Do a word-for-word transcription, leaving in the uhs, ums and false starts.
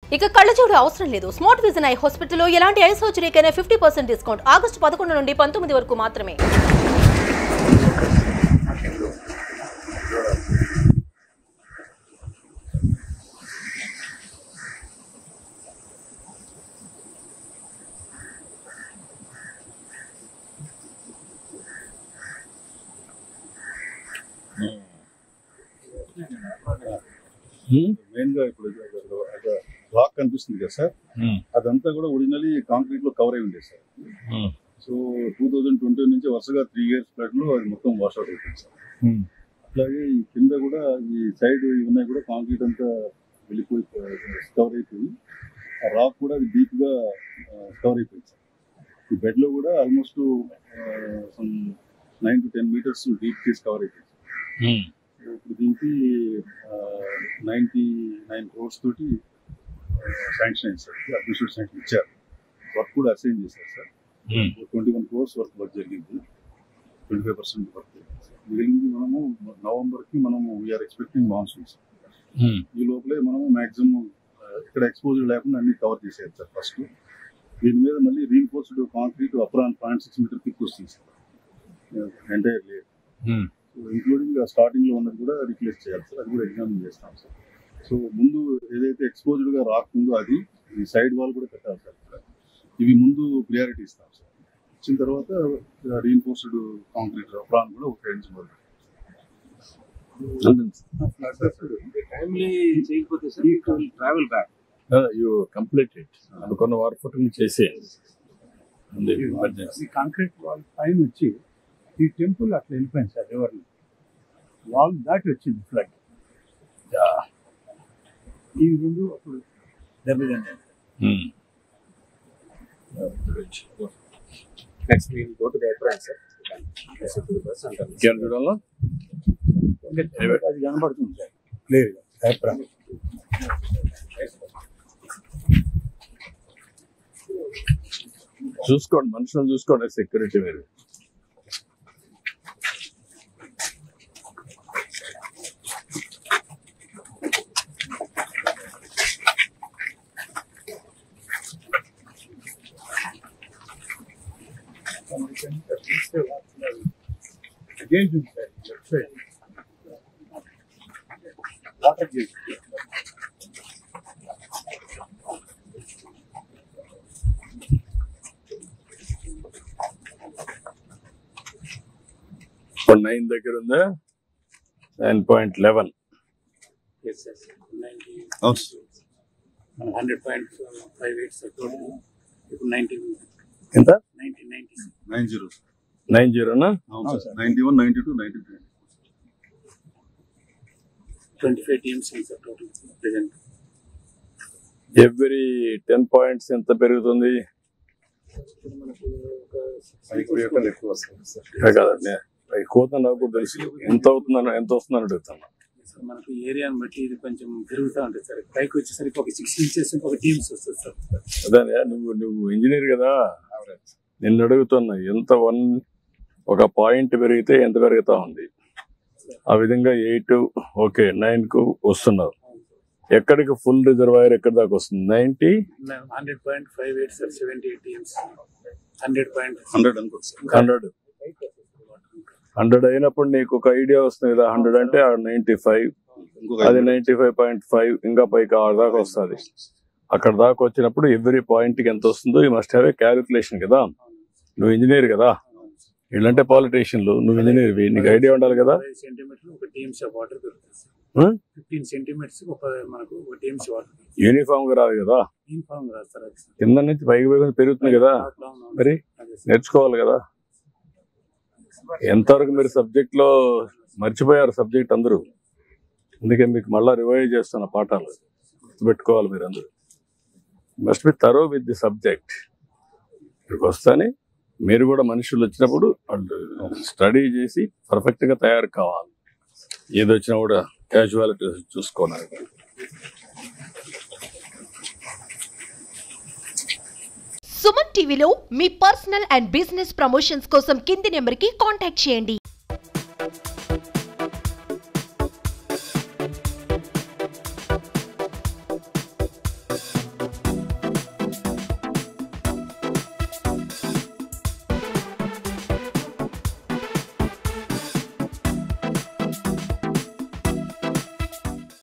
ఇక కళ్ళజోడు అవసరం లేదు. స్మార్ట్ విజన్ ఐ హాస్పిటల్లో ఎలాంటి ఐ సర్జరీకైనా ఫిఫ్టీ పర్సెంట్ డిస్కౌంట్. ఆగస్టు పదకొండు నుండి పంతొమ్మిది వరకు మాత్రమే. మెయిన్ గా ఇప్పుడు రాక్ కనిపిస్తుంది కదా సార్, అదంతా కూడా ఒరిజినల్లీ కాంక్రీట్ లో కవర్ అయి ఉండేది sir. So two thousand twenty నుంచి వరుసగా త్రీ ఇయర్స్ ఫ్లడ్ లో అది మొత్తం వాష్ అవుట్ అయిపోయింది సార్. అట్లాగే ఈ కింద కూడా ఈ సైడ్ ఉన్నాయి కూడా కాంక్రీట్ అంతా వెళ్ళిపోయి కవర్ అయిపోయి, ఆ రాక్ కూడా అది డీప్ గా కవర్ అయిపోయింది సార్. ఈ బెడ్ లో కూడా almost some nine to ten meters deep చేసి కవర్ అయిపోయింది సార్. ఇప్పుడు దీనికి నైన్టీ నైన్ క్రోర్స్ తోటి శాంక్షన్ అయింది సార్, అడ్మినిస్ట్రేటివ్ శాంక్షన్ ఇచ్చారు. వర్క్ కూడా అసైన్ చేశారు sir. Twenty one crores work work జరిగింది, ట్వంటీ ఫైవ్ పర్సెంట్ వర్క్ మిగిలింది. మనము నవంబర్కి మనము వీఆర్ ఎక్స్పెక్టింగ్ మాన్సూన్స్. ఈ లోపలే మనము మ్యాక్సిమం ఇక్కడ ఎక్స్పోజర్ లేకుండా అన్ని కవర్ చేసేది సార్. ఫస్ట్ దీని మీద మళ్ళీ reinforced concrete apron point six meter thick వస్తుంది sir entire layer, including starting లో ఉన్నది కూడా రిప్లేస్ చేయాలి సార్. అది కూడా ఎగ్జామిన్ చేస్తాం సార్. సో ముందు ఏదైతే ఎక్స్పోజ్డ్ గా రాకుందో అది ఈ సైడ్ వాల్ కూడా పెట్టాలి సార్. ఇవి ముందు ప్రియారిటీ ఇస్తాం సార్. ఇచ్చిన తర్వాత రీఇన్ఫోర్స్డ్ కాంక్రీట్ ప్రాన్ కూడా ఉపయోగించబడుతుంది. అనుకున్న వారు ఫుటింగ్ చేసేయండి. కాంక్రీట్ వాల్ పైన వచ్చి ఈ టెంపుల్ అట్లా వెళ్ళిపోయింది సార్. రివర్లో వాల్ దాటి వచ్చింది ఫ్లడ్. ఈ రెండు అప్పుడు దెబ్బతిన్నాయి. Next we'll go to the apron sir. చూడాలా అది కనబడుతుంది సార్ క్లియర్గా అప్రాన్. చూసుకోండి, మనుషులను చూసుకోండి. సెక్యూరిటీ మీరు గేజ్ ఉంది sir left side, water gauge. Nine దగ్గర ఉందా? Nine point eleven hundred point five eight sir total. ఇప్పుడు నైన్టీ ఎంత? Ninety ninety nine zero nine జీరోనా? Ninety one ninety two ninety three twenty five TMCs sir total present. Every ten points ఎంత పెరుగుతుంది? ఎక్కువ వస్తుంది sir. కాదండి, ఎక్కువ నాకు తెలుసు. ఎంత అవుతుందని ఎంత వస్తుందని అడుగుతాను. మనకు ఏరియాని బట్టి ఇది కొంచెం పెరుగుతూ ఉంటుంది సార్. పైకి వచ్చేసరికి ఒక సిక్స్ ఇంచెస్ ఒక టీమ్స్ వస్తుంది సార్. అదే నువ్వు నువ్వు ఇంజనీర్ కదా, నిన్ను అడుగుతున్నా ఎంత వన్ ఒక పాయింట్ పెరిగితే ఎంత పెరుగుతా ఉంది. ఆ విధంగా ఎయిట్ ఓకే నైన్ కు వస్తున్నారు. ఎక్కడికి ఫుల్ రిజర్వాయర్ ఎక్కడి దాకా వస్తుంది? Ninety hundred point five eight sir. Seventy eight TMCs hundred point hundred అనుకోండి సార్. హండ్రెడ్ హండ్రెడ్ అయినప్పుడు నీకు ఒక ఐడియా వస్తుంది కదా. హండ్రెడ్ అంటే నైన్టీ ఫైవ్, అది నైన్టీ ఫైవ్ పాయింట్ ఫైవ్ ఇంకా పైకి ఆరు దాకా వస్తుంది. అక్కడ దాకా వచ్చినప్పుడు ఎవ్రీ పాయింట్ కి ఎంత వస్తుందో ఈ మస్ట్ హ్యావ్ ఏ క్యాలిక్యులేషన్ కదా. నువ్వు ఇంజనీర్ కదా, వీళ్ళంటే పాలిటీషియన్లు, నువ్వు ఇంజనీర్, నీకు ఐడియా ఉండాలి కదా. యూనిఫామ్ గా రాదు కదా, కింద నుంచి పైకి పైకి పెరుగుతుంది కదా. మరి నేర్చుకోవాలి కదా. ఎంతవరకు మీరు సబ్జెక్ట్ లో మర్చిపోయారు సబ్జెక్ట్ అందరూ. అందుకే మీకు మళ్ళా రివైజ్ చేస్తున్న పాఠాలు గుర్తుపెట్టుకోవాలి మీరు అందరూ. Must be thorough with the subject. ఇక్కడికి వస్తానే మీరు కూడా మనుషులు వచ్చినప్పుడు స్టడీ చేసి పర్ఫెక్ట్ గా తయారు కావాలి. ఏది వచ్చినా కూడా క్యాజువాలిటీ చూసుకోవాలి. సుమన్ టీవీలో మీ పర్సనల్ అండ్ బిజినెస్ ప్రమోషన్స్ కోసం కింది నెంబర్కి కాంటాక్ట్ చేయండి.